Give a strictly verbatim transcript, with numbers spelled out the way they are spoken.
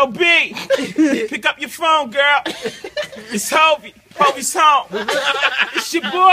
Yo, B, pick up your phone, girl. It's Hovey. Hovey's home. It's your boy.